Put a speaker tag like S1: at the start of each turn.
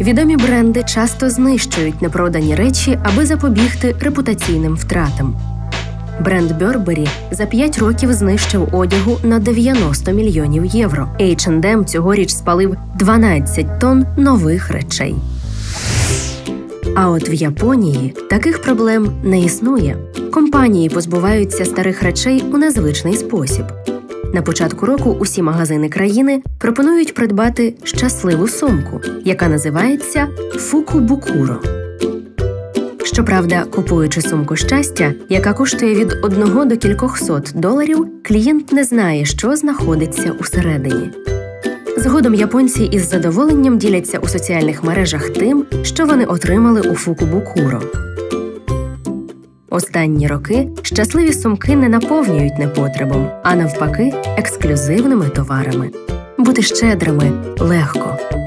S1: Відомі бренди часто знищують непродані речі, аби запобігти репутаційним втратам. Бренд Burberry за 5 років знищив одягу на 90 мільйонів євро. H&M цьогоріч спалив 12 тонн нових речей. А от в Японії таких проблем не існує. Компанії позбуваються старих речей у незвичний спосіб. На початку року усі магазини країни пропонують придбати щасливу сумку, яка називається «Фукубукуро». Щоправда, купуючи сумку щастя, яка коштує від 1 до кількохсот доларів, клієнт не знає, що знаходиться усередині. Згодом японці із задоволенням діляться у соціальних мережах тим, що вони отримали у Фукубукуро. Останні роки щасливі сумки не наповнюють непотребом, а навпаки – ексклюзивними товарами. Бути щедрими легко.